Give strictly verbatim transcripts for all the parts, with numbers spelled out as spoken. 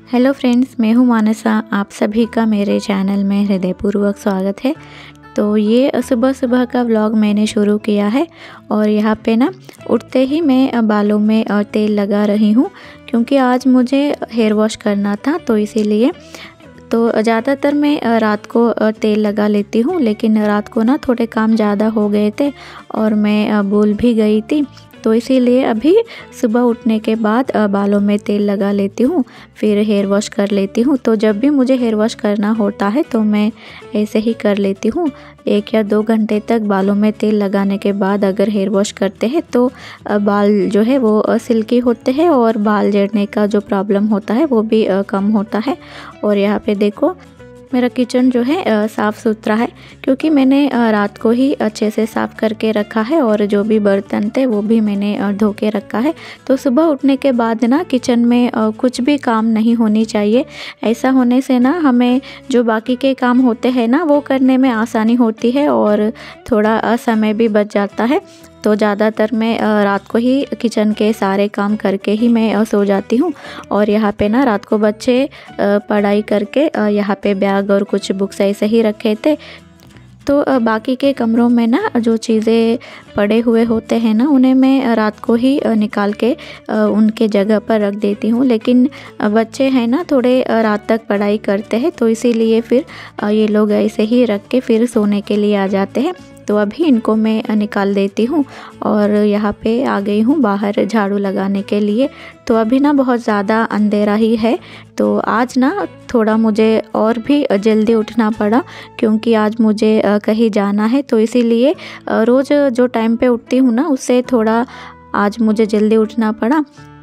Hello friends, मैं हूँ मानसा। आप सभी का मेरे चैनल में हृदयपूर्वक स्वागत है। तो ये सुबह सुबह का व्लॉग मैंने शुरू किया है और यहाँ पे ना उठते ही मैं बालों में तेल लगा रही हूँ, क्योंकि आज मुझे हेयर वॉश करना था। तो इसीलिए तो ज़्यादातर मैं रात को तेल लगा लेती हूँ, लेकिन रात को ना थोड़े काम ज़्यादा हो गए थे और मैं भूल भी गई थी। तो इसीलिए अभी सुबह उठने के बाद बालों में तेल लगा लेती हूँ, फिर हेयर वॉश कर लेती हूँ। तो जब भी मुझे हेयर वॉश करना होता है तो मैं ऐसे ही कर लेती हूँ। एक या दो घंटे तक बालों में तेल लगाने के बाद अगर हेयर वॉश करते हैं तो बाल जो है वो सिल्की होते हैं और बाल झड़ने का जो प्रॉब्लम होता है वो भी कम होता है। और यहाँ पे देखो, मेरा किचन जो है साफ़ सुथरा है, क्योंकि मैंने रात को ही अच्छे से साफ़ करके रखा है और जो भी बर्तन थे वो भी मैंने धो के रखा है। तो सुबह उठने के बाद ना किचन में कुछ भी काम नहीं होनी चाहिए। ऐसा होने से ना हमें जो बाकी के काम होते हैं ना वो करने में आसानी होती है और थोड़ा समय भी बच जाता है। तो ज़्यादातर मैं रात को ही किचन के सारे काम करके ही मैं सो जाती हूँ। और यहाँ पे ना रात को बच्चे पढ़ाई करके यहाँ पे बैग और कुछ बुक्स ऐसे ही रखे थे। तो बाकी के कमरों में ना जो चीज़ें पड़े हुए होते हैं ना उन्हें मैं रात को ही निकाल के उनके जगह पर रख देती हूँ। लेकिन बच्चे हैं ना थोड़े रात तक पढ़ाई करते हैं, तो इसीलिए फिर ये लोग ऐसे ही रख के फिर सोने के लिए आ जाते हैं। तो अभी इनको मैं निकाल देती हूँ और यहाँ पे आ गई हूँ बाहर झाड़ू लगाने के लिए। तो अभी ना बहुत ज़्यादा अंधेरा ही है, तो आज ना थोड़ा मुझे और भी जल्दी उठना पड़ा, क्योंकि आज मुझे कहीं जाना है। तो इसीलिए रोज़ जो टाइम पे उठती हूँ ना उससे थोड़ा आज मुझे जल्दी उठना पड़ा।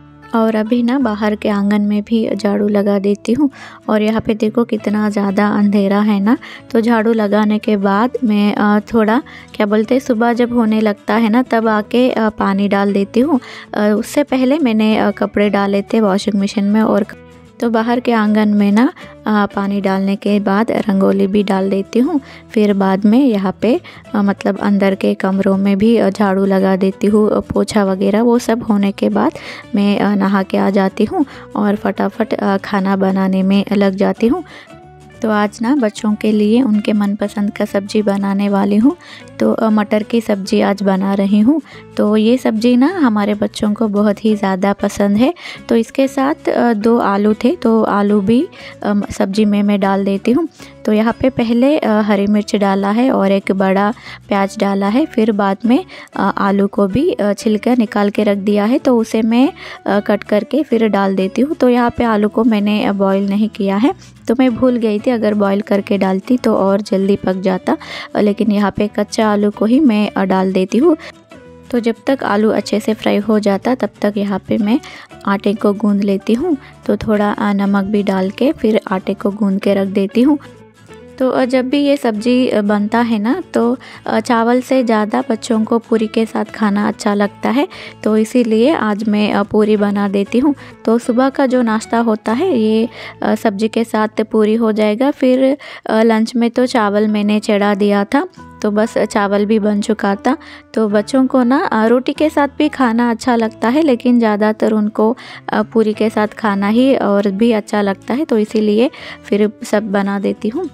और अभी ना बाहर के आंगन में भी झाड़ू लगा देती हूँ। और यहाँ पे देखो कितना ज़्यादा अंधेरा है ना। तो झाड़ू लगाने के बाद मैं थोड़ा क्या बोलते हैं, सुबह जब होने लगता है ना तब आके पानी डाल देती हूँ। उससे पहले मैंने कपड़े डाले थे वॉशिंग मशीन में। और तो बाहर के आंगन में ना आ, पानी डालने के बाद रंगोली भी डाल देती हूँ। फिर बाद में यहाँ पे आ, मतलब अंदर के कमरों में भी झाड़ू लगा देती हूँ, पोछा वगैरह वो सब होने के बाद मैं आ, नहा के आ जाती हूँ और फटाफट आ, खाना बनाने में लग जाती हूँ। तो आज ना बच्चों के लिए उनके मनपसंद का सब्ज़ी बनाने वाली हूँ। तो मटर की सब्ज़ी आज बना रही हूँ। तो ये सब्ज़ी ना हमारे बच्चों को बहुत ही ज़्यादा पसंद है। तो इसके साथ दो आलू थे, तो आलू भी सब्ज़ी में मैं डाल देती हूँ। तो यहाँ पे पहले हरी मिर्च डाला है और एक बड़ा प्याज डाला है। फिर बाद में आलू को भी छिलकर निकाल के रख दिया है, तो उसे मैं कट करके फिर डाल देती हूँ। तो यहाँ पे आलू को मैंने बॉईल नहीं किया है, तो मैं भूल गई थी, अगर बॉईल करके डालती तो और जल्दी पक जाता। लेकिन यहाँ पे कच्चा आलू को ही मैं डाल देती हूँ। तो जब तक आलू अच्छे से फ्राई हो जाता तब तक यहाँ पे मैं आटे को गूंद लेती हूँ। तो थोड़ा नमक भी डाल के फिर आटे को गूंद के रख देती हूँ। तो जब भी ये सब्ज़ी बनता है ना तो चावल से ज़्यादा बच्चों को पूरी के साथ खाना अच्छा लगता है। तो इसीलिए आज मैं पूरी बना देती हूँ। तो सुबह का जो नाश्ता होता है ये सब्ज़ी के साथ पूरी हो जाएगा। फिर लंच में तो चावल मैंने चढ़ा दिया था, तो बस चावल भी बन चुका था। तो बच्चों को ना रोटी के साथ भी खाना अच्छा लगता है, लेकिन ज़्यादातर उनको पूरी के साथ खाना ही और भी अच्छा लगता है। तो इसीलिए फिर सब बना देती हूँ।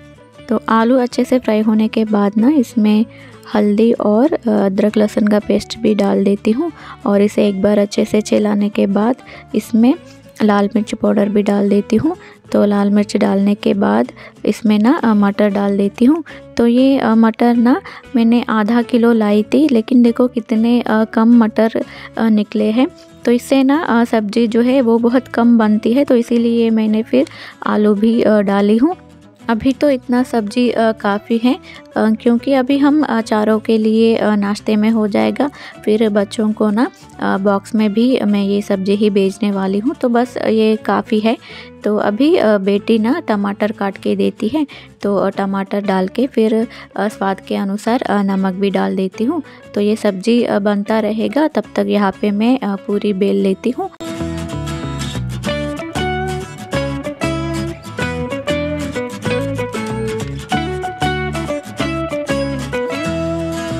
तो आलू अच्छे से फ्राई होने के बाद ना इसमें हल्दी और अदरक लहसुन का पेस्ट भी डाल देती हूँ। और इसे एक बार अच्छे से चलाने के बाद इसमें लाल मिर्च पाउडर भी डाल देती हूँ। तो लाल मिर्च डालने के बाद इसमें ना मटर डाल देती हूँ। तो ये मटर ना मैंने आधा किलो लाई थी, लेकिन देखो कितने कम मटर निकले हैं। तो इससे ना सब्ज़ी जो है वो बहुत कम बनती है। तो इसीलिए मैंने फिर आलू भी डाली हूँ। अभी तो इतना सब्ज़ी काफ़ी है, क्योंकि अभी हम चारों के लिए नाश्ते में हो जाएगा। फिर बच्चों को ना बॉक्स में भी मैं ये सब्ज़ी ही भेजने वाली हूँ, तो बस ये काफ़ी है। तो अभी बेटी ना टमाटर काट के देती है, तो टमाटर डाल के फिर स्वाद के अनुसार नमक भी डाल देती हूँ। तो ये सब्ज़ी बनता रहेगा, तब तक यहाँ पे मैं पूरी बेल लेती हूँ।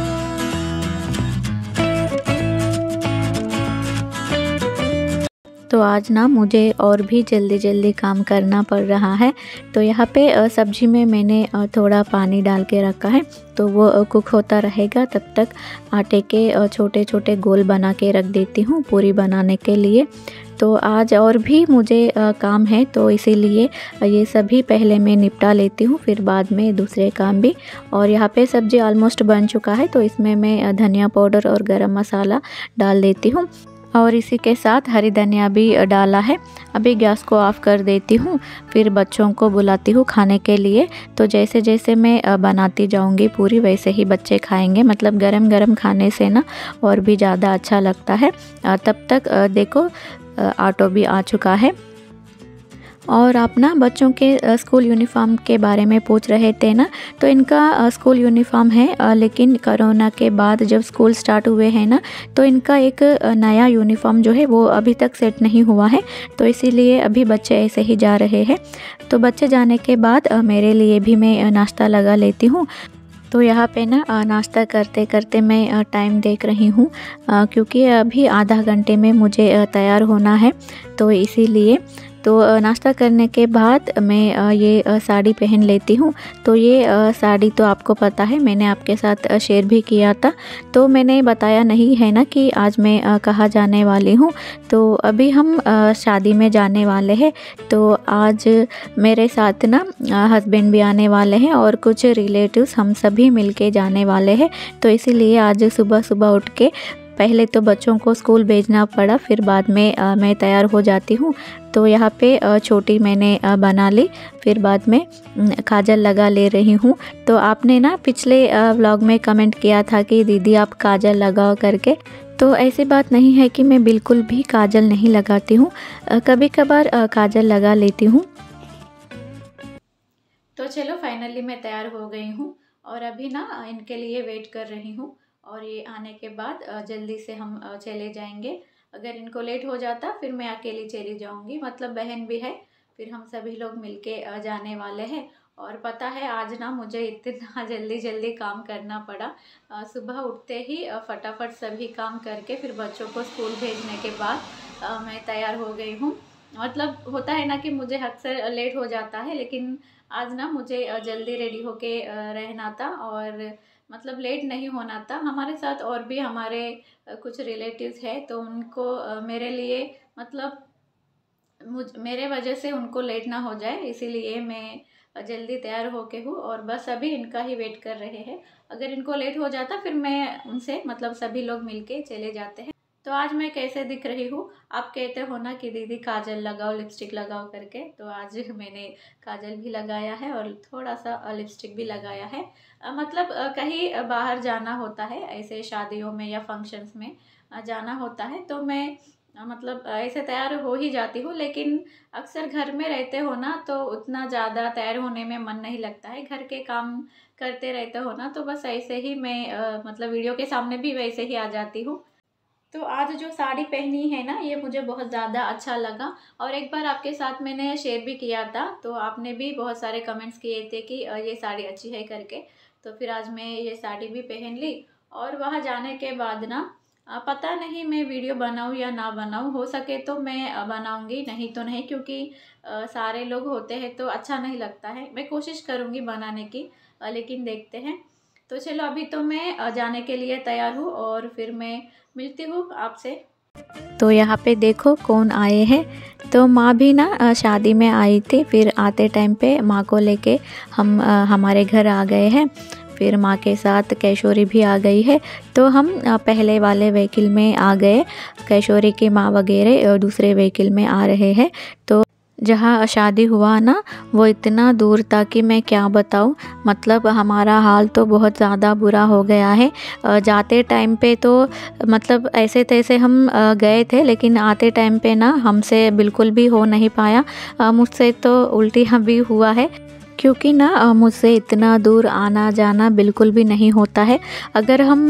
तो तो आज ना मुझे और भी जल्दी जल्दी काम करना पड़ रहा है। तो यहाँ पे सब्जी में मैंने थोड़ा पानी डाल के रखा है, तो वो कुक होता रहेगा। तब तक आटे के छोटे छोटे गोल बना के रख देती हूँ पूरी बनाने के लिए। तो आज और भी मुझे काम है, तो इसीलिए ये सभी पहले मैं निपटा लेती हूँ, फिर बाद में दूसरे काम भी। और यहाँ पे सब्ज़ी ऑलमोस्ट बन चुका है, तो इसमें मैं धनिया पाउडर और गरम मसाला डाल देती हूँ और इसी के साथ हरी धनिया भी डाला है। अभी गैस को ऑफ़ कर देती हूँ, फिर बच्चों को बुलाती हूँ खाने के लिए। तो जैसे जैसे मैं बनाती जाऊँगी पूरी, वैसे ही बच्चे खाएंगे। मतलब गरम गरम खाने से ना और भी ज़्यादा अच्छा लगता है। तब तक देखो ऑटो भी आ चुका है। और आप ना बच्चों के स्कूल यूनिफ़ॉर्म के बारे में पूछ रहे थे ना, तो इनका स्कूल यूनिफ़ॉर्म है, लेकिन कोरोना के बाद जब स्कूल स्टार्ट हुए हैं ना, तो इनका एक नया यूनिफ़ॉर्म जो है वो अभी तक सेट नहीं हुआ है। तो इसीलिए अभी बच्चे ऐसे ही जा रहे हैं। तो बच्चे जाने के बाद मेरे लिए भी मैं नाश्ता लगा लेती हूँ। तो यहाँ पे ना नाश्ता करते करते मैं टाइम देख रही हूँ, क्योंकि अभी आधा घंटे में मुझे तैयार होना है। तो इसीलिए तो नाश्ता करने के बाद मैं ये साड़ी पहन लेती हूँ। तो ये साड़ी तो आपको पता है, मैंने आपके साथ शेयर भी किया था। तो मैंने बताया नहीं है ना कि आज मैं कहाँ जाने वाली हूँ। तो अभी हम शादी में जाने वाले हैं। तो आज मेरे साथ ना हस्बैंड भी आने वाले हैं और कुछ रिलेटिव्स, हम सभी मिलके जाने वाले हैं। तो इसीलिए आज सुबह सुबह उठ के पहले तो बच्चों को स्कूल भेजना पड़ा, फिर बाद में आ, मैं तैयार हो जाती हूँ। तो यहाँ पे आ, छोटी मैंने आ, बना ली, फिर बाद में काजल लगा ले रही हूँ। तो आपने ना पिछले व्लॉग में कमेंट किया था कि दीदी आप काजल लगाओ करके। तो ऐसी बात नहीं है कि मैं बिल्कुल भी काजल नहीं लगाती हूँ, कभी कभार काजल लगा लेती हूँ। तो चलो फाइनली मैं तैयार हो गई हूँ और अभी ना इनके लिए वेट कर रही हूँ। और ये आने के बाद जल्दी से हम चले जाएंगे। अगर इनको लेट हो जाता फिर मैं अकेली चली जाऊंगी, मतलब बहन भी है, फिर हम सभी लोग मिलके जाने वाले हैं। और पता है आज ना मुझे इतना जल्दी जल्दी काम करना पड़ा। सुबह उठते ही फटाफट सभी काम करके फिर बच्चों को स्कूल भेजने के बाद मैं तैयार हो गई हूँ। मतलब होता है ना कि मुझे अक्सर लेट हो जाता है, लेकिन आज ना मुझे जल्दी रेडी होके रहना था और मतलब लेट नहीं होना था। हमारे साथ और भी हमारे कुछ रिलेटिव्स हैं, तो उनको मेरे लिए मतलब मुझ मेरे वजह से उनको लेट ना हो जाए, इसीलिए मैं जल्दी तैयार होके हूँ और बस अभी इनका ही वेट कर रहे हैं। अगर इनको लेट हो जाता फिर मैं उनसे मतलब सभी लोग मिलके चले जाते हैं। तो आज मैं कैसे दिख रही हूँ, आप कहते हो ना कि दीदी काजल लगाओ, लिपस्टिक लगाओ करके, तो आज मैंने काजल भी लगाया है और थोड़ा सा लिपस्टिक भी लगाया है। मतलब कहीं बाहर जाना होता है, ऐसे शादियों में या फंक्शंस में जाना होता है, तो मैं मतलब ऐसे तैयार हो ही जाती हूँ। लेकिन अक्सर घर में रहते हो ना, तो उतना ज़्यादा तैयार होने में मन नहीं लगता है, घर के काम करते रहते हो ना, तो बस ऐसे ही मैं मतलब वीडियो के सामने भी वैसे ही आ जाती हूँ। तो आज जो साड़ी पहनी है ना, ये मुझे बहुत ज़्यादा अच्छा लगा और एक बार आपके साथ मैंने शेयर भी किया था, तो आपने भी बहुत सारे कमेंट्स किए थे कि ये साड़ी अच्छी है करके। तो फिर आज मैं ये साड़ी भी पहन ली और वहाँ जाने के बाद ना पता नहीं मैं वीडियो बनाऊँ या ना बनाऊँ, हो सके तो मैं बनाऊँगी, नहीं तो नहीं, क्योंकि सारे लोग होते हैं तो अच्छा नहीं लगता है। मैं कोशिश करूँगी बनाने की, लेकिन देखते हैं। तो चलो अभी तो मैं जाने के लिए तैयार हूँ और फिर मैं मिलती हूँ आपसे। तो यहाँ पे देखो कौन आए हैं। तो माँ भी ना शादी में आई थी, फिर आते टाइम पे माँ को लेके हम हमारे घर आ गए हैं। फिर माँ के साथ कैशोरी भी आ गई है, तो हम पहले वाले व्हीकल में आ गए, कैशोरी की माँ वगैरह दूसरे व्हीकल में आ रहे हैं। तो जहाँ शादी हुआ ना वो इतना दूर था कि मैं क्या बताऊँ, मतलब हमारा हाल तो बहुत ज़्यादा बुरा हो गया है। जाते टाइम पे तो मतलब ऐसे तैसे हम गए थे, लेकिन आते टाइम पे ना हमसे बिल्कुल भी हो नहीं पाया। मुझसे तो उल्टियाँ भी हुआ है, क्योंकि ना मुझसे इतना दूर आना जाना बिल्कुल भी नहीं होता है। अगर हम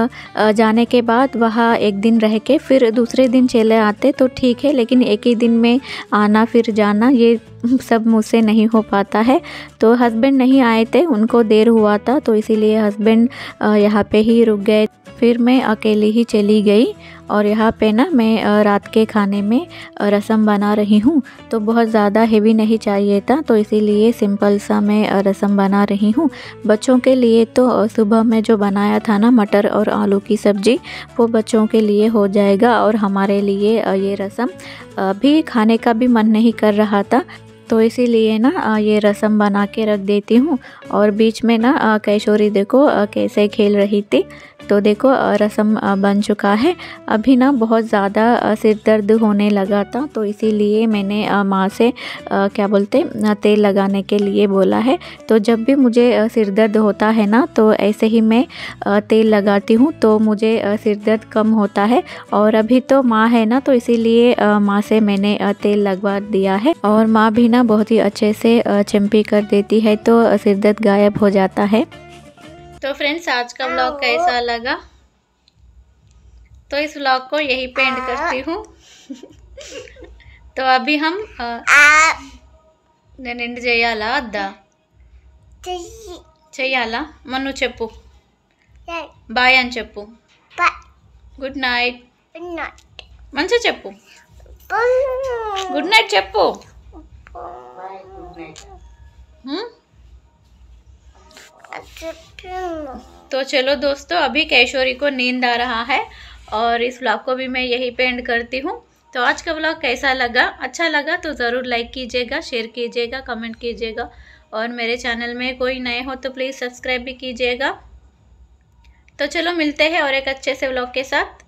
जाने के बाद वहाँ एक दिन रह के फिर दूसरे दिन चले आते तो ठीक है, लेकिन एक ही दिन में आना फिर जाना ये सब मुझसे नहीं हो पाता है। तो हस्बैंड नहीं आए थे, उनको देर हुआ था, तो इसीलिए हस्बैंड यहाँ पे ही रुक गए। फिर मैं अकेली ही चली गई। और यहाँ पे ना मैं रात के खाने में रसम बना रही हूँ। तो बहुत ज़्यादा हेवी नहीं चाहिए था, तो इसीलिए सिंपल सा मैं रसम बना रही हूँ। बच्चों के लिए तो सुबह में जो बनाया था ना मटर और आलू की सब्ज़ी, वो बच्चों के लिए हो जाएगा। और हमारे लिए ये रसम भी खाने का भी मन नहीं कर रहा था, तो इसीलिए ना ये रसम बना के रख देती हूँ। और बीच में ना कैशोरी देखो कैसे खेल रही थी। तो देखो रसम बन चुका है। अभी ना बहुत ज़्यादा सिर दर्द होने लगा था, तो इसीलिए मैंने माँ से क्या बोलते तेल लगाने के लिए बोला है। तो जब भी मुझे सिर दर्द होता है ना, तो ऐसे ही मैं तेल लगाती हूँ, तो मुझे सिर दर्द कम होता है। और अभी तो माँ है ना, तो इसीलिए माँ से मैंने तेल लगवा दिया है। और माँ भी ना बहुत ही अच्छे से चिम्पी कर देती है, तो सिर दर्द गायब हो जाता है। तो फ्रेंड्स, आज का व्लॉग कैसा लगा? तो इस व्लॉग को यही पे एंड करती हूँ। तो अभी हम निंड చేయాలా అద్దా చెయ్యాలా మన్ను చెప్పు బాయ్ అని చెప్పు గుడ్ నైట్ మంచిగా చెప్పు గుడ్ నైట్ చెప్పు तो चलो दोस्तों, अभी कैशोरी को नींद आ रहा है और इस व्लॉग को भी मैं यही पे एंड करती हूँ। तो आज का व्लॉग कैसा लगा? अच्छा लगा तो ज़रूर लाइक कीजिएगा, शेयर कीजिएगा, कमेंट कीजिएगा। और मेरे चैनल में कोई नए हो तो प्लीज़ सब्सक्राइब भी कीजिएगा। तो चलो मिलते हैं और एक अच्छे से व्लॉग के साथ।